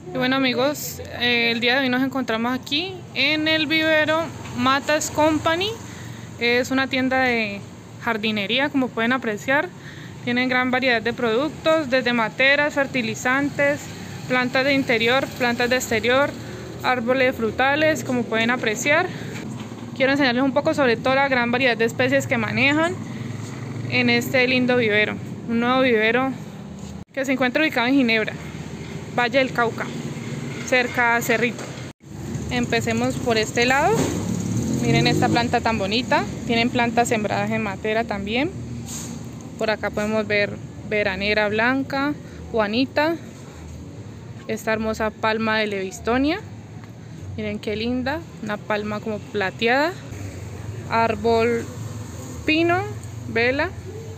Y bueno amigos, el día de hoy nos encontramos aquí en el vivero Matas Company. Es una tienda de jardinería, como pueden apreciar. Tienen gran variedad de productos, desde materas, fertilizantes, plantas de interior, plantas de exterior, árboles frutales, como pueden apreciar. Quiero enseñarles un poco sobre toda la gran variedad de especies que manejan en este lindo vivero. Un nuevo vivero que se encuentra ubicado en Ginebra, Valle del Cauca, cerca a Cerrito. Empecemos por este lado. Miren esta planta tan bonita. Tienen plantas sembradas en matera también. Por acá podemos ver veranera blanca, Juanita, esta hermosa palma de Levistonia. Miren qué linda, una palma como plateada. Árbol pino, vela.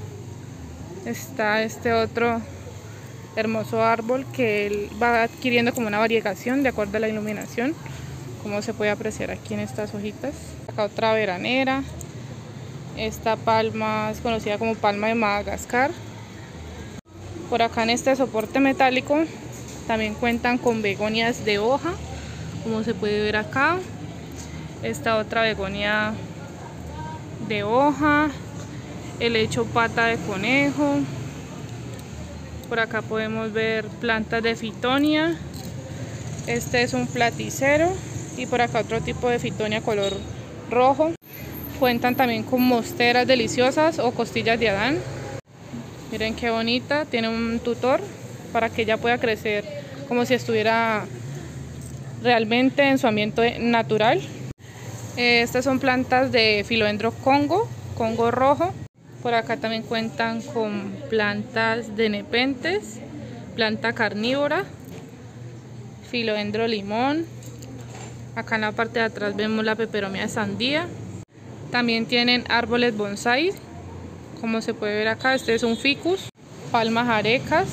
Está este otro hermoso árbol que él va adquiriendo como una variegación de acuerdo a la iluminación, como se puede apreciar aquí en estas hojitas. Acá otra veranera. Esta palma es conocida como palma de Madagascar. Por acá en este soporte metálico también cuentan con begonias de hoja, como se puede ver acá. Esta otra begonia de hoja, helecho pata de conejo. Por acá podemos ver plantas de fitonia. Este es un platicero. Y por acá otro tipo de fitonia color rojo. Cuentan también con mosteras deliciosas o costillas de Adán. Miren qué bonita. Tiene un tutor para que ella pueda crecer como si estuviera realmente en su ambiente natural. Estas son plantas de Philodendron Congo, Congo rojo. Por acá también cuentan con plantas de nepentes, planta carnívora, Philodendron limón. Acá en la parte de atrás vemos la peperomia de sandía. También tienen árboles bonsai, como se puede ver acá. Este es un ficus, palmas arecas,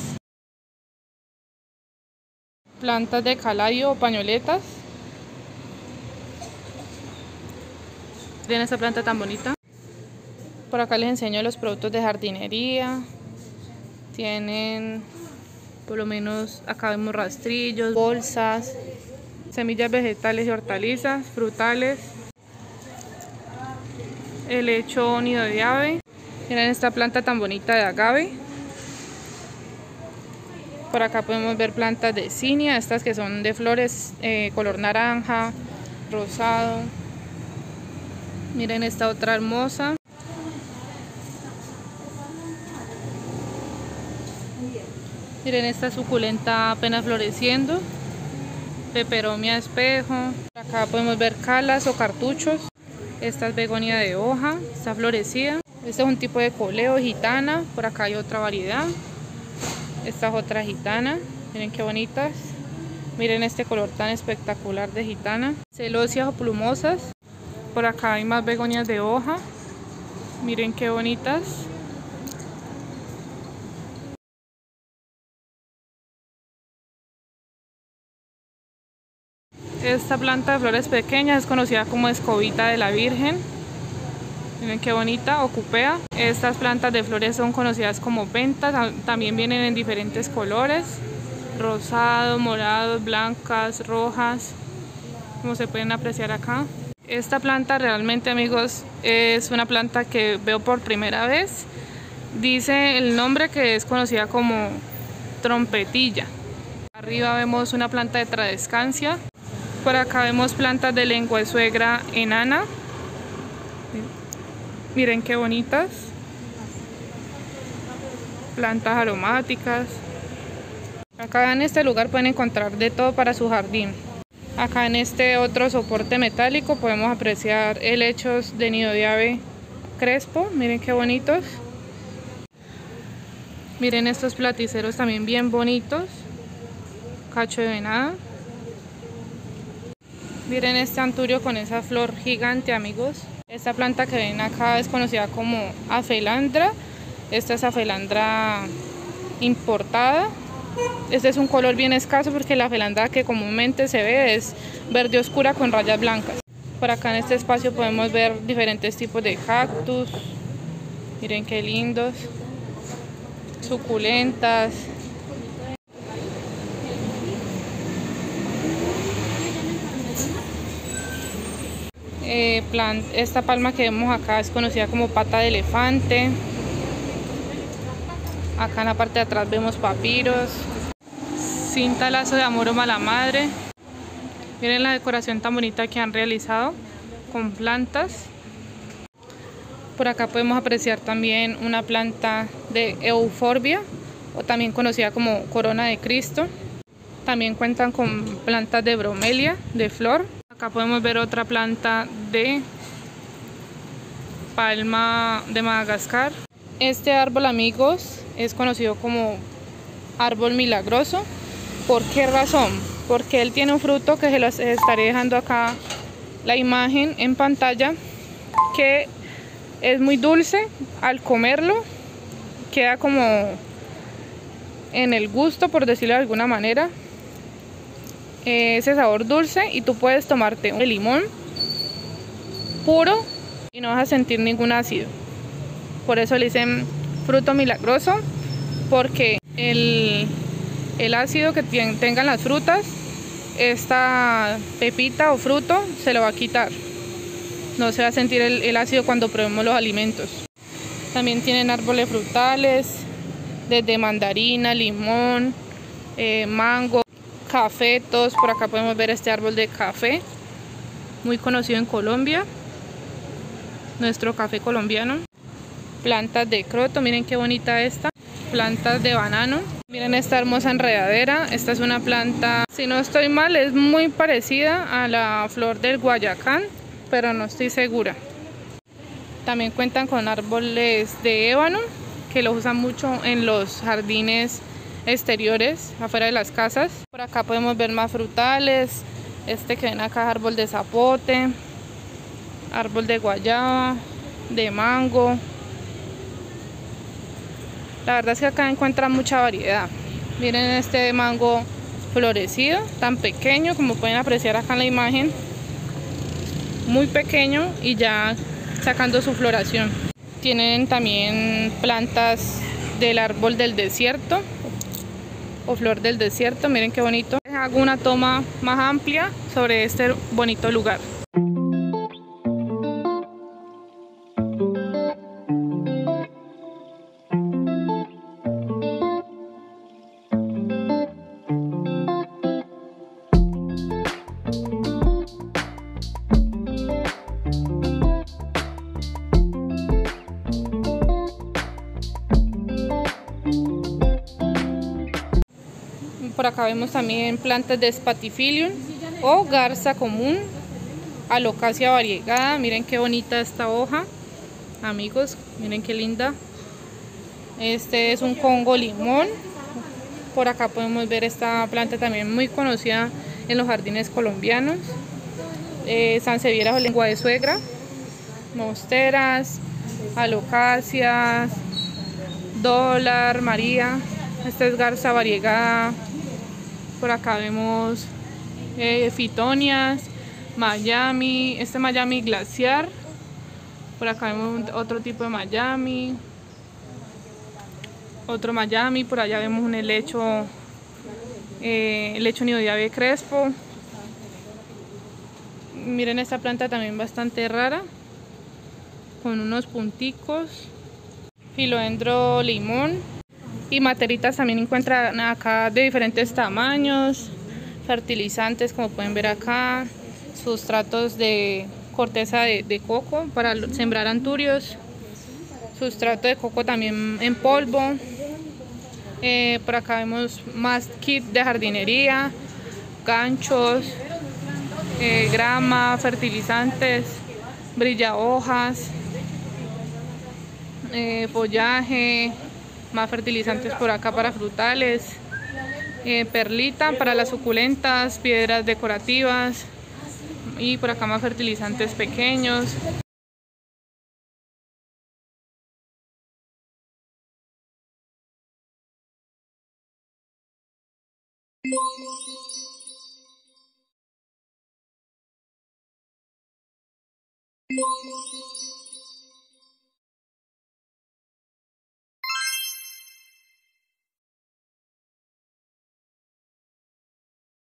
plantas de calayo o pañoletas. Miren esta planta tan bonita. Por acá les enseño los productos de jardinería. Tienen, por lo menos acá vemos rastrillos, bolsas, semillas vegetales y hortalizas, frutales, helecho nido de ave. Miren esta planta tan bonita de agave. Por acá podemos ver plantas de cinia, estas que son de flores color naranja, rosado. Miren esta otra hermosa. Miren esta suculenta apenas floreciendo, peperomia espejo. Por acá podemos ver calas o cartuchos. Esta es begonia de hoja, está florecida. Este es un tipo de coleo gitana. Por acá hay otra variedad. Esta es otra gitana. Miren qué bonitas. Miren este color tan espectacular de gitana. Celosias o plumosas. Por acá hay más begonias de hoja. Miren qué bonitas. Esta planta de flores pequeñas es conocida como escobita de la Virgen. Miren qué bonita, o cupea. Estas plantas de flores son conocidas como pentas. También vienen en diferentes colores: rosado, morados, blancas, rojas, como se pueden apreciar acá. Esta planta realmente, amigos, es una planta que veo por primera vez. Dice el nombre que es conocida como trompetilla. Arriba vemos una planta de tradescancia. Por acá vemos plantas de lengua de suegra enana. Miren qué bonitas. Plantas aromáticas. Acá en este lugar pueden encontrar de todo para su jardín. Acá en este otro soporte metálico podemos apreciar helechos de nido de ave crespo. Miren qué bonitos. Miren estos platiceros también bien bonitos. Cacho de venada. Miren este anturio con esa flor gigante, amigos. Esta planta que ven acá es conocida como afelandra. Esta es afelandra importada. Este es un color bien escaso porque la afelandra que comúnmente se ve es verde oscura con rayas blancas. Por acá en este espacio podemos ver diferentes tipos de cactus. Miren qué lindos. Suculentas. Esta palma que vemos acá es conocida como pata de elefante. Acá en la parte de atrás vemos papiros, cinta lazo de amor o mala madre. Miren la decoración tan bonita que han realizado con plantas. Por acá podemos apreciar también una planta de euforbia, o también conocida como corona de Cristo. También cuentan con plantas de bromelia, de flor. Acá podemos ver otra planta de palma de Madagascar. Este árbol, amigos, es conocido como árbol milagroso. ¿Por qué razón? Porque él tiene un fruto que se los estaré dejando acá la imagen en pantalla, que es muy dulce. Al comerlo queda como en el gusto, por decirlo de alguna manera, ese sabor dulce, y tú puedes tomarte un limón puro y no vas a sentir ningún ácido. Por eso le dicen fruto milagroso, porque el ácido que tengan las frutas, esta pepita o fruto se lo va a quitar. No se va a sentir el ácido cuando probemos los alimentos. También tienen árboles frutales, desde mandarina, limón, mango, cafetos. Por acá podemos ver este árbol de café, muy conocido en Colombia, nuestro café colombiano. Plantas de croto, miren qué bonita esta. Plantas de banano, miren esta hermosa enredadera. Esta es una planta, si no estoy mal, es muy parecida a la flor del Guayacán, pero no estoy segura. También cuentan con árboles de ébano, que los usan mucho en los jardines exteriores, afuera de las casas. Por acá podemos ver más frutales. Este que ven acá es árbol de zapote, árbol de guayaba, de mango. La verdad es que acá encuentran mucha variedad. Miren este mango florecido, tan pequeño, como pueden apreciar acá en la imagen. Muy pequeño y ya sacando su floración. Tienen también plantas del árbol del desierto o flor del desierto. Miren qué bonito. Hago una toma más amplia sobre este bonito lugar. Por acá vemos también plantas de Spathiphyllum o garza común, alocasia variegada. Miren qué bonita esta hoja, amigos, miren qué linda. Este es un Congo limón. Por acá podemos ver esta planta también muy conocida en los jardines colombianos. Sansevieria o lengua de suegra, mosteras, alocasias, dólar, María. Esta es garza variegada. Por acá vemos fitonias, Miami, este Miami glaciar. Por acá vemos otro tipo de Miami, otro Miami. Por allá vemos un helecho nidodiabe crespo. Miren esta planta también bastante rara, con unos punticos. Filodendro limón. Y materitas también encuentran acá de diferentes tamaños, fertilizantes como pueden ver acá, sustratos de corteza de coco para sembrar anturios, sustrato de coco también en polvo. Por acá vemos más kit de jardinería, ganchos, grama, fertilizantes, brilla hojas, follaje. Más fertilizantes por acá para frutales, perlita para las suculentas, piedras decorativas, y por acá más fertilizantes pequeños.